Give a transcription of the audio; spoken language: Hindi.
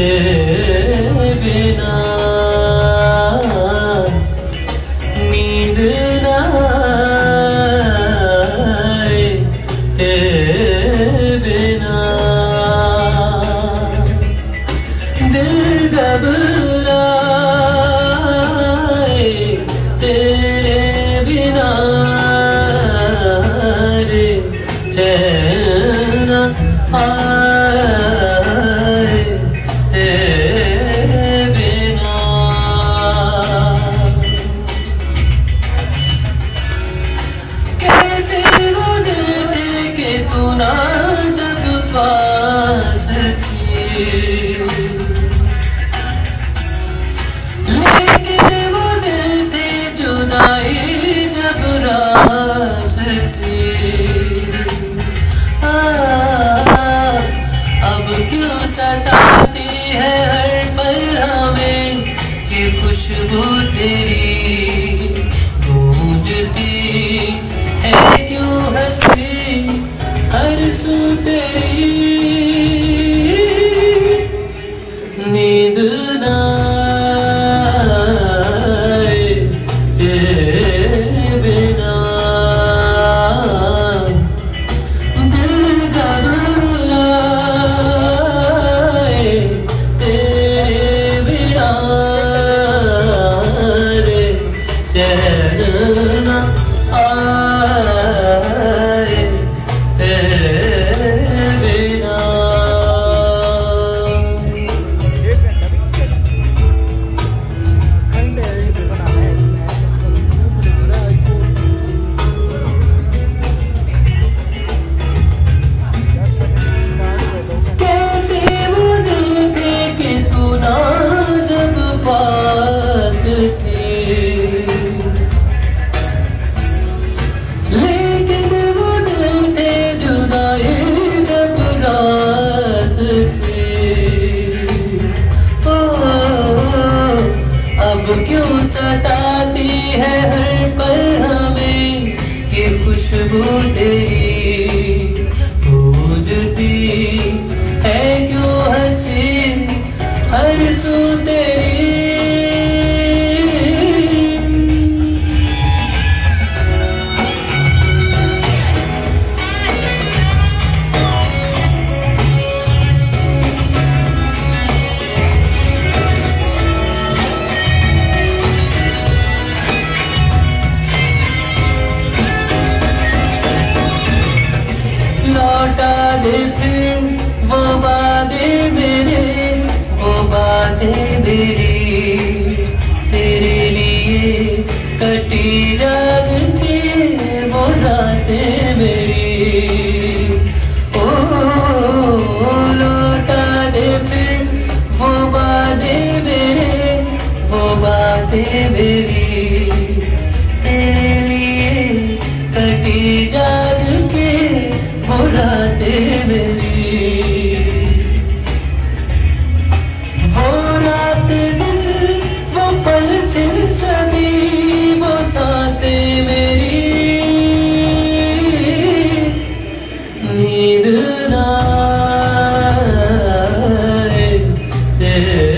तेरे बिना नींद ना आए, तेरे बिना दिल घबराए, तेरे बिना रे चैन आए, तेरे बिना। कैसे वो दिल थे कि तू ना जब पास थी, लेकिन वो दिल थे जुदाई जब रास थी। अब क्यों सताती है हर पल हमें कि खुशबू तेरी गूंजती है, क्यों हंसी हर सू तेरी नींद ना आए, तेरे बिना दिल घबराए, तेरे बिना रे चैन ना आए, तेरे बिना। लेकिन वो दिल थे जुदाई जब रास से। ओ अब क्यों सताती है हर पल हमें कि खुशबू तेरी गूंजती है, क्यों हंसी हर सू तेरी लौटा दे फिर वो वादे मेरे, वो बातें मेरी तेरे लिए कटी जाग के वो रातें मेरी। ओ लौटा दे फिर वो वादे मेरे, वो बातें मेरी तेरे लिए कटी जाग के वो रातें मेरी। वो रात दिन वो पल छिन सभी वो सांसें मेरी नींद ना आए, तेरे